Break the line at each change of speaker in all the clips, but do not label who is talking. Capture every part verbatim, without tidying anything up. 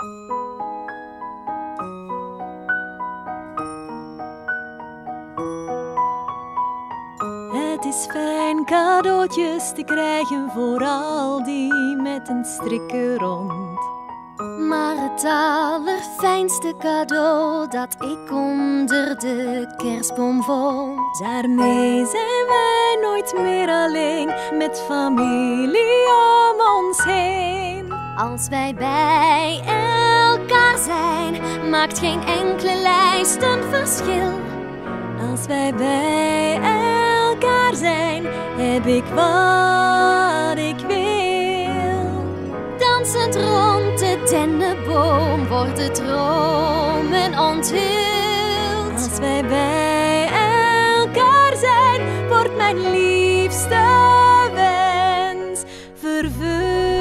Het is fijn cadeautjes te krijgen voor al die met een strikken rond.
Maar het allerfijnste cadeau dat ik onder de kerstboom vond.
Daarmee zijn wij nooit meer alleen, met familie om ons heen.
Als wij bij elkaar zijn, maakt geen enkele lijst een verschil.
Als wij bij elkaar zijn, heb ik wat ik wil.
Dansend rond de dennenboom worden dromen onthuld.
Als wij bij elkaar zijn, wordt mijn liefste wens vervuld.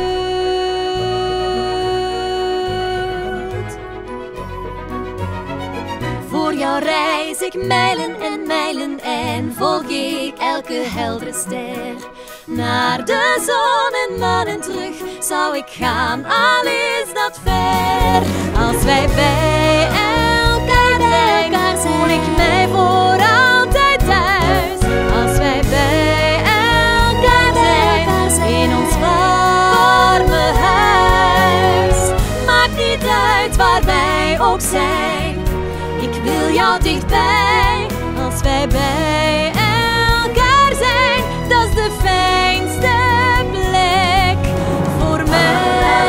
Voor jou reis ik mijlen en mijlen en volg ik elke heldere ster. Naar de zon en maan en terug zou ik gaan, al is dat ver.
Als wij bij elkaar zijn, voel ik mij voor altijd thuis. Als wij bij elkaar zijn, in ons warme huis. Maakt niet uit waar wij ook zijn, ik wil jou dichtbij. Als wij bij elkaar zijn, dat is de fijnste plek voor mij.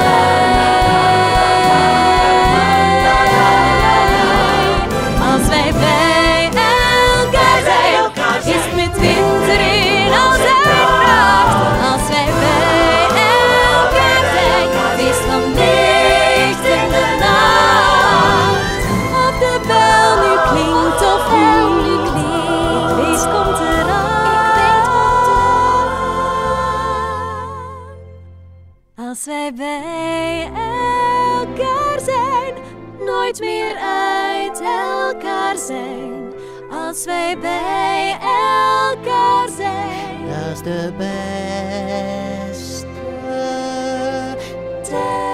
Als wij bij elkaar zijn, is het met winter in al zijn pracht. Als wij bij elkaar zijn, wees van licht in de nacht. Of de bel nu klinkt of nu klinkt, wees komt eraan. Als wij bij elkaar zijn, nooit meer uit elkaar zijn. Als wij bij elkaar zijn,
Dat is de beste tijd.